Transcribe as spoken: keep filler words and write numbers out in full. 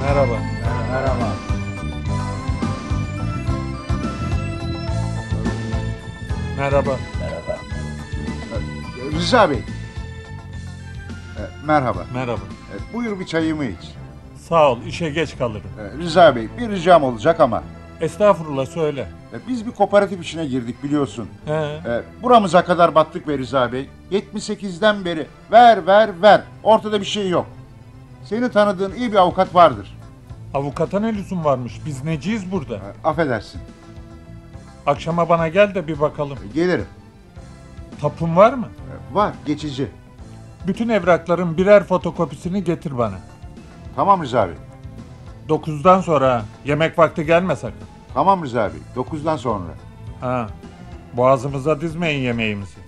Merhaba. Merhaba. Merhaba. Merhaba. Rıza Bey. E, merhaba. Merhaba. E, buyur bir çayımı iç. Sağ ol, işe geç kalırım. E, Rıza Bey, bir ricam olacak ama. Estağfurullah, söyle. E, biz bir kooperatif işine girdik biliyorsun. He. E, buramıza kadar battık be Rıza Bey. yetmiş sekizden beri ver ver ver. Ortada bir şey yok. Seni tanıdığın iyi bir avukat vardır. Avukata ne lüzum varmış? Biz neciyiz burada? E, affedersin. Akşama bana gel de bir bakalım. E, gelirim. Tapun var mı? E, var, geçici. Bütün evrakların birer fotokopisini getir bana. Tamam Rıza Bey. Dokuzdan sonra ha. Yemek vakti gelme sakın. Tamam Rıza Bey. Dokuzdan sonra. Ha. Boğazımıza dizmeyin yemeğimizi.